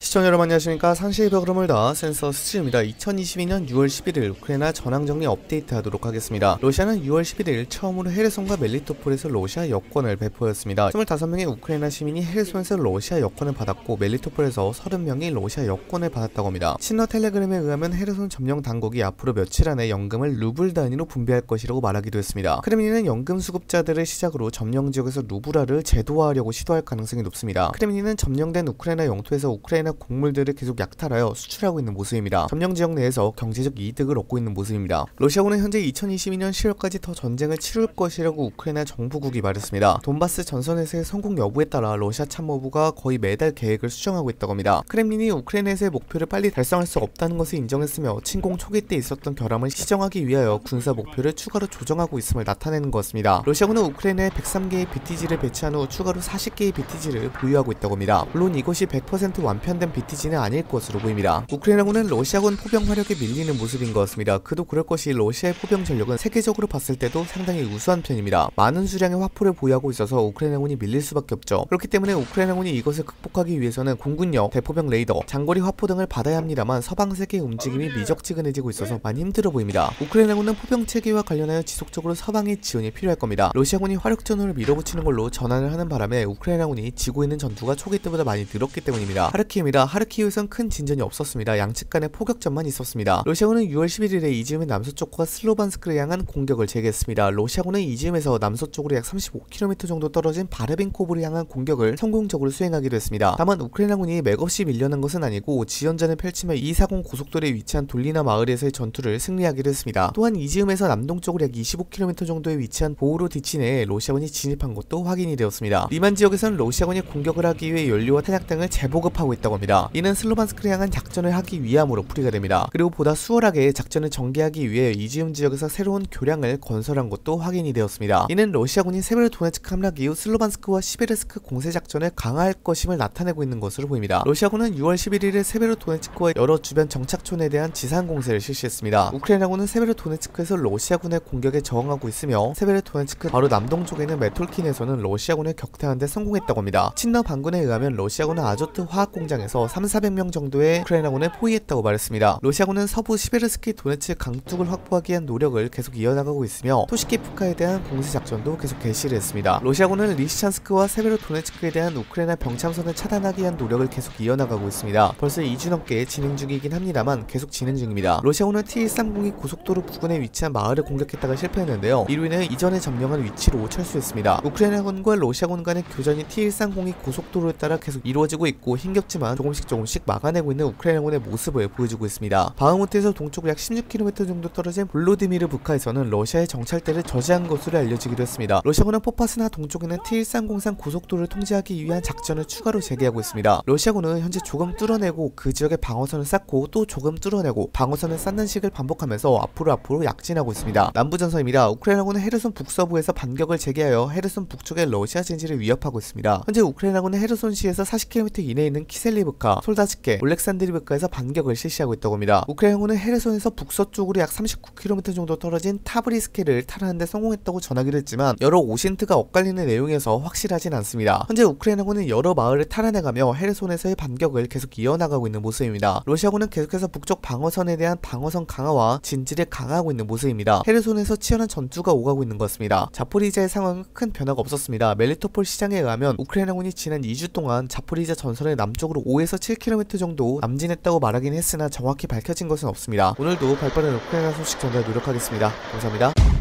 시청자 여러분 안녕하십니까. 상시의 벽으로 다 센서 스치입니다. 2022년 6월 11일 우크라이나 전황정리 업데이트 하도록 하겠습니다. 러시아는 6월 11일 처음으로 헤르손과 멜리토폴에서 러시아 여권을 배포했습니다. 25명의 우크라이나 시민이 헤르손에서 러시아 여권을 받았고 멜리토폴에서 30명이 러시아 여권을 받았다고 합니다. 신화 텔레그램에 의하면 헤르손 점령 당국이 앞으로 며칠 안에 연금을 루블 단위로 분배할 것이라고 말하기도 했습니다. 크렘린은 연금 수급자들을 시작으로 점령 지역에서 루블화를 제도화하려고 시도할 가능성이 높습니다. 크렘린은 점령된 우크라이나 영토에서 우크라이나 곡물들을 계속 약탈하여 수출하고 있는 모습입니다. 점령 지역 내에서 경제적 이득을 얻고 있는 모습입니다. 러시아군은 현재 2022년 10월까지 더 전쟁을 치룰 것이라고 우크라이나 정부국이 말했습니다. 돈바스 전선에서의 성공 여부에 따라 러시아 참모부가 거의 매달 계획을 수정하고 있다고 합니다. 크렘린이 우크라이나에서의 목표를 빨리 달성할 수 없다는 것을 인정했으며 침공 초기 때 있었던 결함을 시정하기 위하여 군사 목표를 추가로 조정하고 있음을 나타내는 것입니다. 러시아군은 우크라이나에 103개의 BTG를 배치한 후 추가로 40개의 BTG를 보유하고 있다고 합니다. 물론 이것이 100% 완편된 BTG는 아닐 것으로 보입니다. 우크라이나군은 러시아군 포병 화력에 밀리는 모습인 것 같습니다. 그도 그럴 것이 러시아의 포병 전력은 세계적으로 봤을 때도 상당히 우수한 편입니다. 많은 수량의 화포를 보유하고 있어서 우크라이나군이 밀릴 수밖에 없죠. 그렇기 때문에 우크라이나군이 이것을 극복하기 위해서는 공군력, 대포병 레이더, 장거리 화포 등을 받아야 합니다만 서방 세계의 움직임이 미적지근해지고 있어서 많이 힘들어 보입니다. 우크라이나군은 포병 체계와 관련하여 지속적으로 서방의 지원이 필요할 겁니다. 러시아군이 화력 전원을 밀어붙이는 걸로 전환을 하는 바람에 우크라이나군이 지고 있는 전투가 초기 때보다 많이 늘었기 때문입니다. 하르키우에선 큰 진전이 없었습니다. 양측 간의 포격전만 있었습니다. 러시아군은 6월 11일에 이지움의 남서쪽과 슬로반스크를 향한 공격을 재개했습니다. 러시아군은 이지움에서 남서쪽으로 약 35km 정도 떨어진 바르빈코브를 향한 공격을 성공적으로 수행하기도 했습니다. 다만 우크라이나군이 맥없이 밀려난 것은 아니고 지연전을 편치며 240 고속도로에 위치한 돌리나 마을에서의 전투를 승리하기도 했습니다. 또한 이지움에서 남동쪽으로 약 25km 정도에 위치한 보우로디치 내에 러시아군이 진입한 것도 확인이 되었습니다. 리만 지역에서는 러시아군이 공격을 하기 위해 연료와 탄약 등을 재보급하고 있다고 합니다. 이는 슬로반스크를 향한 작전을 하기 위함으로 풀이가 됩니다. 그리고 보다 수월하게 작전을 전개하기 위해 이지움 지역에서 새로운 교량을 건설한 것도 확인이 되었습니다. 이는 러시아군이 세베르도네츠크 함락 이후 슬로반스크와 시베르스크 공세 작전을 강화할 것임을 나타내고 있는 것으로 보입니다. 러시아군은 6월 11일에 세베르도네츠크와 여러 주변 정착촌에 대한 지상 공세를 실시했습니다. 우크라이나군은 세베르도네츠크에서 러시아군의 공격에 저항하고 있으며 세베르도네츠크 바로 남동쪽에 있는 메톨킨에서는 러시아군을 격퇴하는 데 성공했다고 합니다. 친러 반군에 의하면 러시아군은 아조트 화학 공장에서 3,400명 정도의 우크라이나군을 포위했다고 말했습니다. 러시아군은 서부 시베르스키 도네츠 강둑을 확보하기 위한 노력을 계속 이어나가고 있으며 토시키프카에 대한 공세 작전도 계속 개시를 했습니다. 러시아군은 리시찬스크와 세베로도네츠크에 대한 우크라이나 병참선을 차단하기 위한 노력을 계속 이어나가고 있습니다. 벌써 2주 넘게 진행 중이긴 합니다만 계속 진행 중입니다. 러시아군은 T130이 고속도로 부근에 위치한 마을을 공격했다가 실패했는데요. 이로 인해 이전에 점령한 위치로 철수했습니다. 우크라이나군과 러시아군 간의 교전이 T130이 고속도로에 따라 계속 이루어지고 있고 힘겹지만 조금씩 막아내고 있는 우크라이나군의 모습을 보여주고 있습니다. 바흐무트에서 동쪽으로 약 16km 정도 떨어진 볼로디미르 부카에서는 러시아의 정찰대를 저지한 것으로 알려지기도 했습니다. 러시아군은 포파스나 동쪽에는 T1303 고속도로를 통제하기 위한 작전을 추가로 재개하고 있습니다. 러시아군은 현재 조금 뚫어내고 그 지역에 방어선을 쌓고 또 조금 뚫어내고 방어선을 쌓는 식을 반복하면서 앞으로 약진하고 있습니다. 남부전선입니다. 우크라이나군은 헤르손 북서부에서 반격을 재개하여 헤르손 북쪽의 러시아 진지를 위협하고 있습니다. 현재 우크라이나군은 헤르손시에서 40km 이내에 있는 키셀리브카, 솔다츠케, 올렉산드리브카에서 반격을 실시하고 있다고 합니다. 우크라이나군은 헤르손에서 북서쪽으로 약 39km 정도 떨어진 타브리스케를 탈환하는 데 성공했다고 전하기도 했지만 여러 오신트가 엇갈리는 내용에서 확실하진 않습니다. 현재 우크라이나군은 여러 마을을 탈환해가며 헤르손에서의 반격을 계속 이어나가고 있는 모습입니다. 러시아군은 계속해서 북쪽 방어선에 대한 방어선 강화와 진지를 강화하고 있는 모습입니다. 헤르손에서 치열한 전투가 오가고 있는 것 같습니다. 자포리자의 상황은 큰 변화가 없었습니다. 멜리토폴 시장에 의하면 우크라이나군이 지난 2주 동안 자포리자 전선의 남쪽으로 5에서 7km 정도 남진했다고 말하긴 했으나 정확히 밝혀진 것은 없습니다. 오늘도 발빠른 우크라이나 소식 전달 노력하겠습니다. 감사합니다.